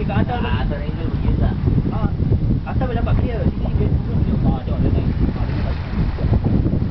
kat atas tadi. Atas ni dia pergi tak? Atas boleh dapat clear. Sini dia